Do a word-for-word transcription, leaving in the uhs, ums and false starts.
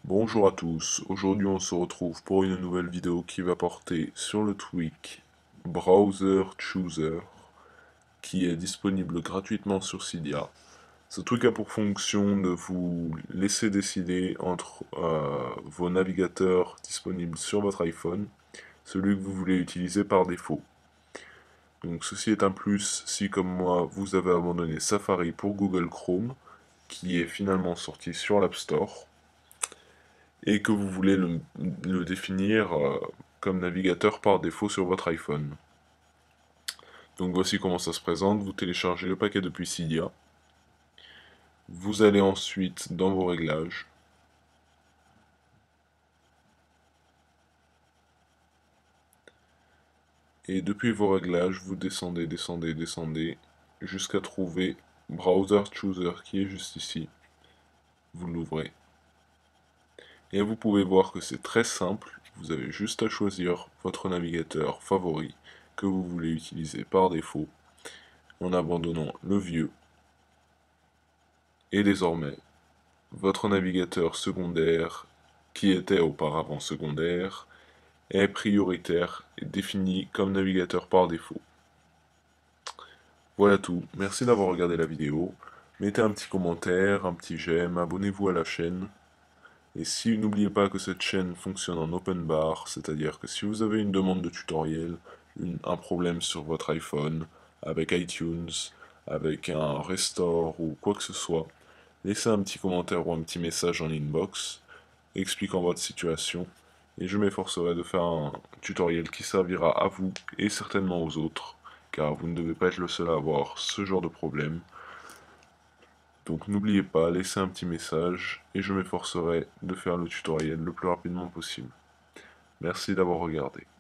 Bonjour à tous, aujourd'hui on se retrouve pour une nouvelle vidéo qui va porter sur le tweak Browser Chooser qui est disponible gratuitement sur Cydia. Ce tweak a pour fonction de vous laisser décider entre euh, vos navigateurs disponibles sur votre iPhone, celui que vous voulez utiliser par défaut. Donc ceci est un plus si comme moi vous avez abandonné Safari pour Google Chrome qui est finalement sorti sur l'App Store et que vous voulez le, le définir euh, comme navigateur par défaut sur votre iPhone. Donc voici comment ça se présente, vous téléchargez le paquet depuis Cydia, vous allez ensuite dans vos réglages, et depuis vos réglages, vous descendez, descendez, descendez, jusqu'à trouver Browser Chooser qui est juste ici, vous l'ouvrez. Et vous pouvez voir que c'est très simple, vous avez juste à choisir votre navigateur favori que vous voulez utiliser par défaut, en abandonnant le vieux. Et désormais, votre navigateur secondaire, qui était auparavant secondaire, est prioritaire et défini comme navigateur par défaut. Voilà tout, merci d'avoir regardé la vidéo, mettez un petit commentaire, un petit j'aime, abonnez-vous à la chaîne, et si n'oubliez pas que cette chaîne fonctionne en open bar, c'est-à-dire que si vous avez une demande de tutoriel, une- un problème sur votre iPhone, avec iTunes, avec un restore ou quoi que ce soit, laissez un petit commentaire ou un petit message en inbox expliquant votre situation et je m'efforcerai de faire un tutoriel qui servira à vous et certainement aux autres car vous ne devez pas être le seul à avoir ce genre de problème. Donc n'oubliez pas, laissez un petit message et je m'efforcerai de faire le tutoriel le plus rapidement possible. Merci d'avoir regardé.